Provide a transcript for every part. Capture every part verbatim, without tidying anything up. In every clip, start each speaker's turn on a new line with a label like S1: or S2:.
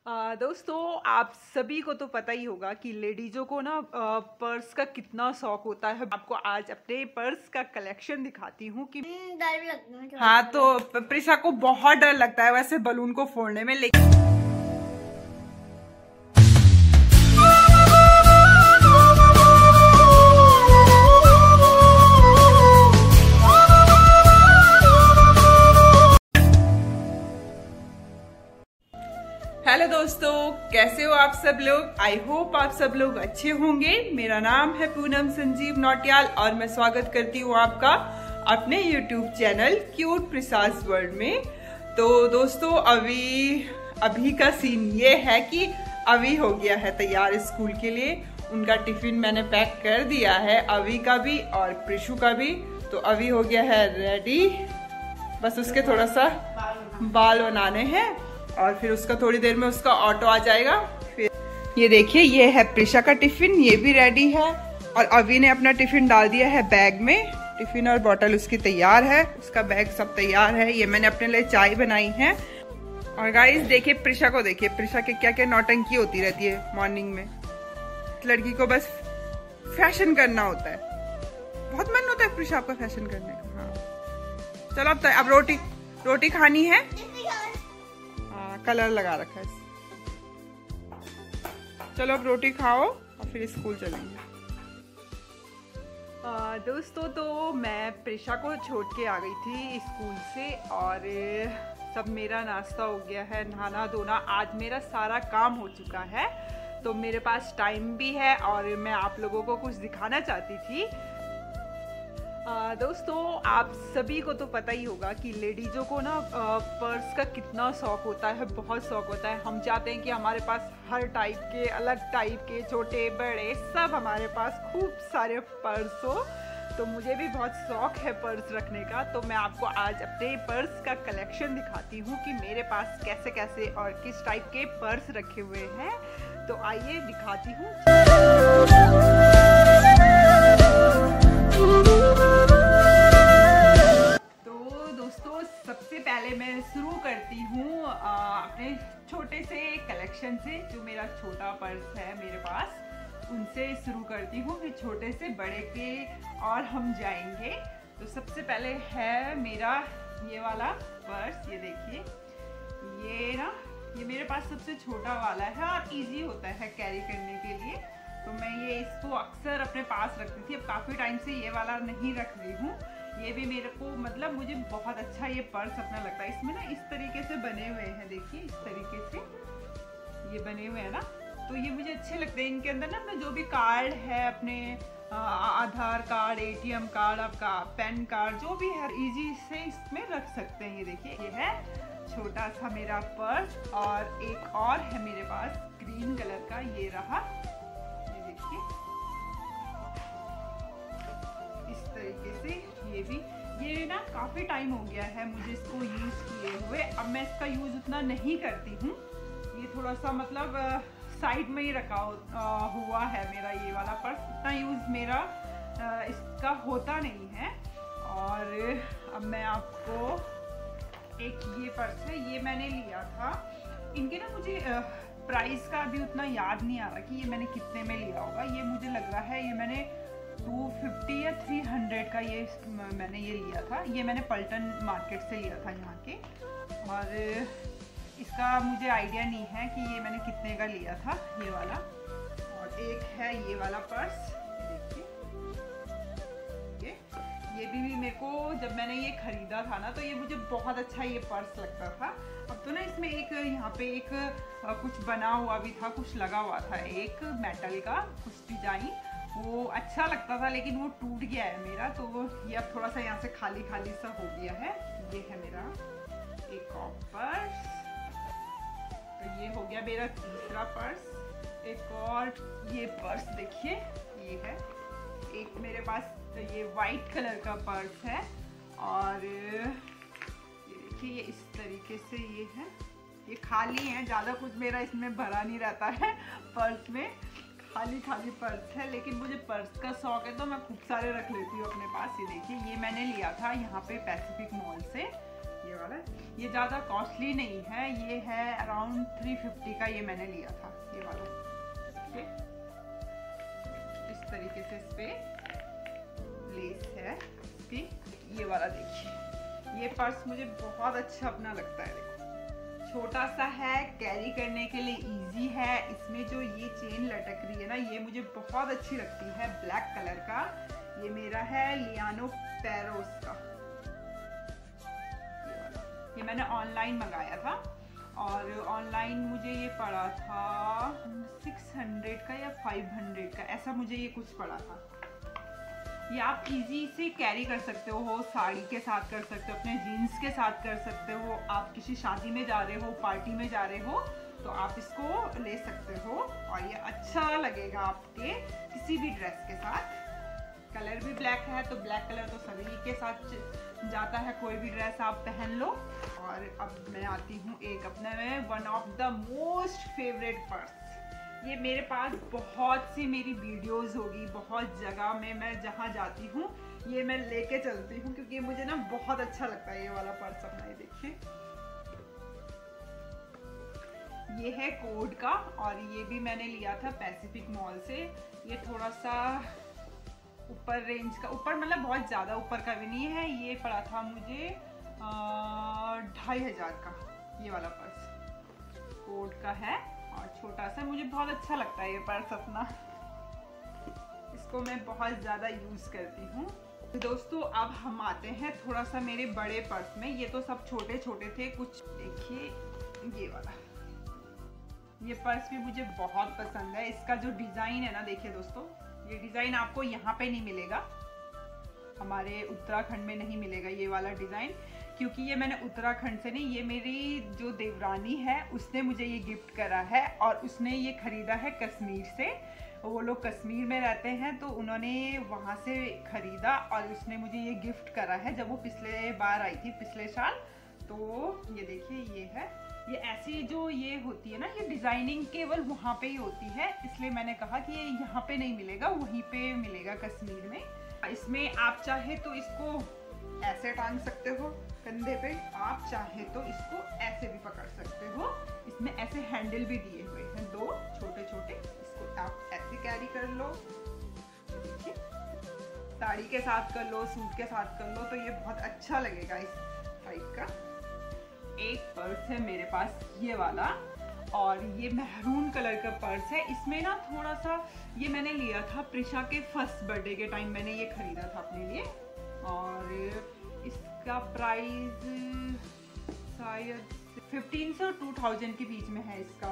S1: आ, दोस्तों आप सभी को तो पता ही होगा कि लेडीजों को ना आ, पर्स का कितना शौक होता है। आपको आज अपने पर्स का कलेक्शन दिखाती हूँ कि
S2: डर लगता है।
S1: हाँ, तो प्रिशा को बहुत डर लगता है वैसे बलून को फोड़ने में, लेकिन हेलो दोस्तों, कैसे हो आप सब लोग। आई होप आप सब लोग अच्छे होंगे। मेरा नाम है पूनम संजीव नौटियाल और मैं स्वागत करती हूँ आपका अपने YouTube channel cute princess world में। तो दोस्तों अभी अभी का सीन ये है कि अभी हो गया है तैयार स्कूल के लिए। उनका टिफिन मैंने पैक कर दिया है, अभी का भी और प्रिशु का भी। तो अभी हो गया है रेडी, बस उसके थोड़ा सा बाल बनाने हैं और फिर उसका थोड़ी देर में उसका ऑटो आ जाएगा। फिर ये देखिए, ये है प्रिशा का टिफिन, ये भी रेडी है और अभी ने अपना टिफिन डाल दिया है बैग में। टिफिन और बोतल उसकी तैयार है, उसका बैग सब तैयार है। ये मैंने अपने लिए चाय बनाई है। और गाइस देखिए प्रिशा को, देखिए प्रिशा के क्या क्या नौटंकी होती रहती है मॉर्निंग में। लड़की को बस फैशन करना होता है, बहुत मन होता है प्रिशा आपका फैशन करने का। हाँ चलो अब अब रोटी रोटी खानी है। कलर लगा रखा है। चलो अब रोटी खाओ और फिर स्कूल चलेंगे। आ, दोस्तों तो मैं प्रिशा को छोड़ के आ गई थी स्कूल से और सब मेरा नाश्ता हो गया है, नहाना धोना, आज मेरा सारा काम हो चुका है। तो मेरे पास टाइम भी है और मैं आप लोगों को कुछ दिखाना चाहती थी। आ, दोस्तों आप सभी को तो पता ही होगा कि लेडीजों को ना पर्स का कितना शौक होता है, बहुत शौक होता है। हम चाहते हैं कि हमारे पास हर टाइप के, अलग टाइप के, छोटे बड़े सब हमारे पास खूब सारे पर्स हो। तो मुझे भी बहुत शौक है पर्स रखने का। तो मैं आपको आज अपने पर्स का कलेक्शन दिखाती हूँ कि मेरे पास कैसे कैसे और किस टाइप के पर्स रखे हुए हैं। तो आइए दिखाती हूँ। सबसे पहले मैं शुरू करती हूँ अपने छोटे से कलेक्शन से। जो मेरा छोटा पर्स है मेरे पास, उनसे शुरू करती हूँ, फिर छोटे से बड़े के और हम जाएंगे। तो सबसे पहले है मेरा ये वाला पर्स। ये देखिए, ये ना ये मेरे पास सबसे छोटा वाला है और इजी होता है कैरी करने के लिए। तो मैं ये इसको अक्सर अपने पास रखती थी, अब काफ़ी टाइम से ये वाला नहीं रख रही हूँ। ये भी मेरे को मतलब मुझे बहुत अच्छा ये पर्स अपना लगता है। इसमें ना इस तरीके से बने हुए हैं, देखिए इस तरीके से ये बने हुए हैं ना, तो ये मुझे अच्छे लगते हैं। इनके अंदर ना अपने जो भी कार्ड है, अपने आधार कार्ड, एटीएम कार्ड, आपका पैन कार्ड, जो भी है इजी से इसमें रख सकते हैं। ये देखिए, ये है छोटा सा मेरा पर्स। और एक और है मेरे पास ग्रीन कलर का, ये रहा, ये देखिए इस तरीके से। ये भी ये ना काफी टाइम हो गया है मुझे इसको यूज किए हुए। अब मैं इसका यूज उतना नहीं करती हूँ। ये थोड़ा सा मतलब साइड में ही रखा हुआ है मेरा ये वाला पर्स। इतना यूज मेरा इसका होता नहीं है। और अब मैं आपको एक ये पर्स है, ये मैंने लिया था। इनके ना मुझे प्राइस का अभी उतना याद नहीं आ रहा कि ये मैंने कितने में लिया होगा। ये मुझे लग रहा है ये मैंने टू फिफ्टी या थ्री हंड्रेड का ये मैंने ये लिया था। ये मैंने पल्टन मार्केट से लिया था यहाँ के। और इसका मुझे आइडिया नहीं है कि ये मैंने कितने का लिया था ये वाला। और एक है ये वाला पर्स, देखिए ये ये भी, भी मेरे को जब मैंने ये खरीदा था ना, तो ये मुझे बहुत अच्छा ये पर्स लगता था। अब तो ना इसमें एक यहाँ पे एक कुछ बना हुआ भी था, कुछ लगा हुआ था एक मेटल का कुछ डिजाइन, वो अच्छा लगता था, लेकिन वो टूट गया है मेरा। तो ये अब थोड़ा सा यहाँ से खाली खाली सा हो गया है। ये है मेरा एक और पर्स। तो ये हो गया मेरा तीसरा पर्स। एक और ये पर्स देखिए, ये है एक मेरे पास, तो ये वाइट कलर का पर्स है। और ये देखिए, ये इस तरीके से ये है, ये खाली है, ज़्यादा कुछ मेरा इसमें भरा नहीं रहता है पर्स में, खाली खाली पर्स है। लेकिन मुझे पर्स का शौक है तो मैं खूब सारे रख लेती हूँ अपने पास। ये देखिए, ये मैंने लिया था यहाँ पे पैसिफिक मॉल से, ये वाला है। ये ज़्यादा कॉस्टली नहीं है, ये है अराउंड थ्री फिफ्टी का, ये मैंने लिया था ये वाला। ओके, इस तरीके से इस पे लेस है इसकी। ये वाला देखिए, ये पर्स मुझे बहुत अच्छा अपना लगता है। देखो छोटा सा है, कैरी करने के लिए इजी है। इसमें जो ये चेन लटक रही है ना, ये मुझे बहुत अच्छी लगती है, ब्लैक कलर का। ये मेरा है लियानो पैरोस का, ये वाला। ये मैंने ऑनलाइन मंगाया था और ऑनलाइन मुझे ये पड़ा था सिक्स हंड्रेड का या फाइव हंड्रेड का, ऐसा मुझे ये कुछ पड़ा था। ये आप इजी से कैरी कर सकते हो, साड़ी के साथ कर सकते हो, अपने जीन्स के साथ कर सकते हो। आप किसी शादी में जा रहे हो, पार्टी में जा रहे हो, तो आप इसको ले सकते हो और ये अच्छा लगेगा आपके किसी भी ड्रेस के साथ। कलर भी ब्लैक है, तो ब्लैक कलर तो सभी के साथ जाता है, कोई भी ड्रेस आप पहन लो। और अब मैं आती हूँ एक अपने में one of the most favourite purse. ये मेरे पास बहुत सी मेरी वीडियोस होगी, बहुत जगह में मैं जहाँ जाती हूँ ये मैं लेके चलती हूँ, क्योंकि मुझे ना बहुत अच्छा लगता है ये वाला पर्स अपना। ये देखिए, ये है कोड का और ये भी मैंने लिया था पैसिफिक मॉल से। ये थोड़ा सा ऊपर रेंज का, ऊपर मतलब बहुत ज़्यादा ऊपर का भी नहीं है। ये पड़ा था मुझे ढाई हजार का, ये वाला पर्स कोड का है और छोटा सा। मुझे बहुत अच्छा लगता है ये पर्स अपना, इसको मैं बहुत ज़्यादा यूज़ करती हूँ। तो दोस्तों अब हम आते हैं थोड़ा सा मेरे बड़े पर्स में। ये तो सब छोटे छोटे थे कुछ। देखिए ये वाला, ये पर्स भी मुझे बहुत पसंद है। इसका जो डिज़ाइन है ना, देखिए दोस्तों, ये डिज़ाइन आपको यहाँ पे नहीं मिलेगा, हमारे उत्तराखंड में नहीं मिलेगा ये वाला डिज़ाइन, क्योंकि ये मैंने उत्तराखंड से नहीं, ये मेरी जो देवरानी है उसने मुझे ये गिफ्ट करा है और उसने ये ख़रीदा है कश्मीर से। वो लोग कश्मीर में रहते हैं तो उन्होंने वहाँ से ख़रीदा और उसने मुझे ये गिफ्ट करा है जब वो पिछले बार आई थी, पिछले साल। तो ये देखिए, ये है, ये ऐसी जो ये होती है ना, ये डिज़ाइनिंग केवल वहाँ पे ही होती है, इसलिए मैंने कहा कि ये यहाँ पे नहीं मिलेगा, वहीं पे मिलेगा कश्मीर में। इसमें आप चाहे तो इसको ऐसे टांग सकते हो कंधे पे, आप चाहे तो इसको ऐसे भी पकड़ सकते हो। इसमें ऐसे हैंडल भी दिए हुए हैं दो छोटे छोटे, इसको आप ऐसे कैरी कर लो। देखिए, साड़ी के साथ कर लो, सूट के साथ कर लो, तो ये बहुत अच्छा लगेगा इस टाइप का। एक पर्स है मेरे पास ये वाला और ये महरून कलर का पर्स है। इसमें ना थोड़ा सा, ये मैंने लिया था प्रिशा के फर्स्ट बर्थडे के टाइम, मैंने ये खरीदा था अपने लिए और इसका प्राइस शायद फिफ्टीन सौ टू थाउजेंड के बीच में है इसका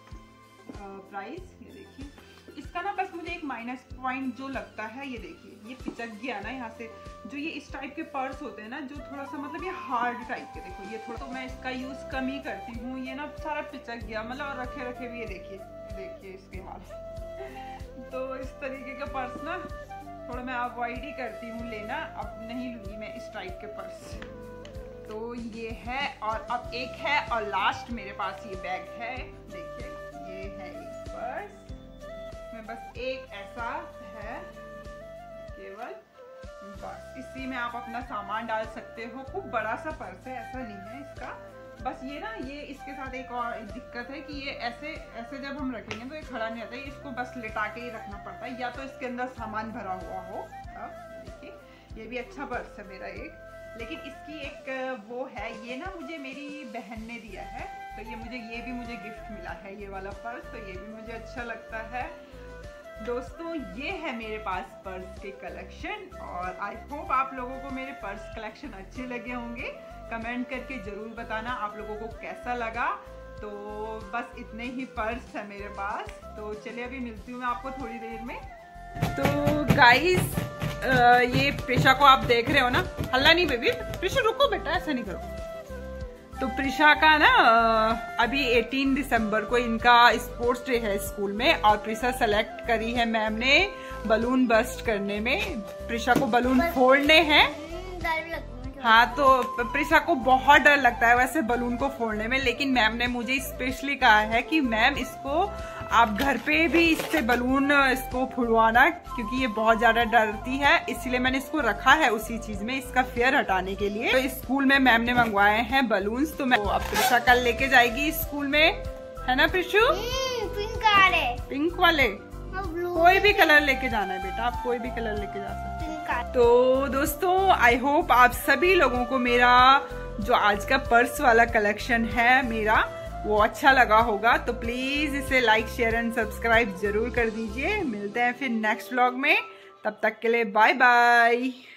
S1: प्राइस। ये देखिए, इसका ना बस मुझे एक माइनस पॉइंट जो लगता है, ये देखिए, ये पिचक गया ना यहाँ से। जो ये इस टाइप के पर्स होते हैं ना, जो थोड़ा सा मतलब ये हार्ड टाइप के, देखो ये थोड़ा, तो मैं इसका यूज़ कम ही करती हूँ। ये ना सारा पिचक गया, मतलब और रखे रखे भी, ये देखिए देखिए इसके हाल। तो इस तरीके का पर्स ना थोड़ा मैं अवॉइड ही करती हूँ लेना, अब नहीं लूँगी मैं इस टाइप के पर्स। तो ये है, और अब एक है और लास्ट मेरे पास ये बैग है। देखिए, ये है एक पर्स में बस एक ऐसा है केवल, बस इसी में आप अपना सामान डाल सकते हो। खूब बड़ा सा पर्स है, ऐसा नहीं है इसका। बस ये ना, ये इसके साथ एक और दिक्कत है कि ये ऐसे ऐसे जब हम रखेंगे तो ये खड़ा नहीं आता है, इसको बस लिटा के ही रखना पड़ता है, या तो इसके अंदर सामान भरा हुआ हो। अब देखिए, ये भी अच्छा पर्स है मेरा एक, लेकिन इसकी एक वो है, ये ना मुझे मेरी बहन ने दिया है, तो ये मुझे ये भी मुझे गिफ्ट मिला है ये वाला पर्स, तो ये भी मुझे अच्छा लगता है। दोस्तों ये है मेरे पास पर्स के कलेक्शन और आई होप आप लोगों को मेरे पर्स कलेक्शन अच्छे लगे होंगे। कमेंट करके ज़रूर बताना आप लोगों को कैसा लगा। तो बस इतने ही पर्स है मेरे पास, तो चलिए अभी मिलती हूँ मैं आपको थोड़ी देर में। तो गाइस, ये प्रिशा को आप देख रहे हो ना, हल्ला नहीं बेबी, प्रिशा रुको बेटा, ऐसा नहीं करो। तो प्रिशा का ना अभी अठारह दिसंबर को इनका स्पोर्ट्स डे है स्कूल में और प्रिशा सेलेक्ट करी है मैम ने बलून बस्ट करने में। प्रिशा को बलून फोड़ने हैं हाँ, तो प्रिशा को बहुत डर लगता है वैसे बलून को फोड़ने में, लेकिन मैम ने मुझे स्पेशली कहा है कि मैम इसको आप घर पे भी इससे बलून इसको फुड़वाना, क्योंकि ये बहुत ज्यादा डरती है, इसीलिए मैंने इसको रखा है उसी चीज में, इसका फियर हटाने के लिए। तो स्कूल में मैम ने मंगवाए हैं बलून्स, तो मैं तो अब प्रिशा कल लेके जाएगी स्कूल में, है ना प्रिशु?
S2: पिंक वाले
S1: पिंक वाले कोई भी कलर लेके जाना है बेटा, आप कोई भी कलर लेके जा सकते हैं। तो दोस्तों, आई होप आप सभी लोगों को मेरा जो आज का पर्स वाला कलेक्शन है मेरा वो अच्छा लगा होगा। तो प्लीज इसे लाइक शेयर एंड सब्सक्राइब जरूर कर दीजिए। मिलते हैं फिर नेक्स्ट व्लॉग में, तब तक के लिए बाय बाय।